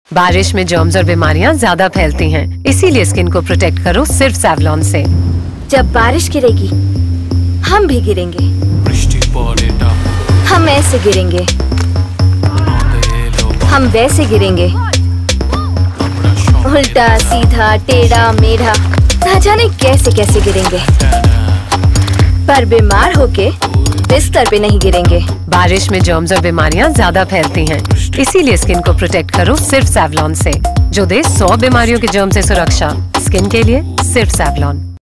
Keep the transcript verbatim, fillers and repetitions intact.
बारिश में जर्म्स और बीमारियां ज्यादा फैलती हैं, इसीलिए स्किन को प्रोटेक्ट करो सिर्फ सेवलॉन से। जब बारिश गिरेगी हम भी गिरेंगे, हम ऐसे गिरेंगे, हम वैसे गिरेंगे, उल्टा सीधा टेढ़ा मेढ़ा, ना जाने कैसे कैसे गिरेंगे, पर बीमार होके बिस्तर पे नहीं गिरेंगे। बारिश में जर्म्स और बीमारियां ज्यादा फैलती हैं, इसीलिए स्किन को प्रोटेक्ट करो सिर्फ सेवलॉन से, जो दे सौ बीमारियों के जर्म से सुरक्षा। स्किन के लिए सिर्फ सेवलॉन।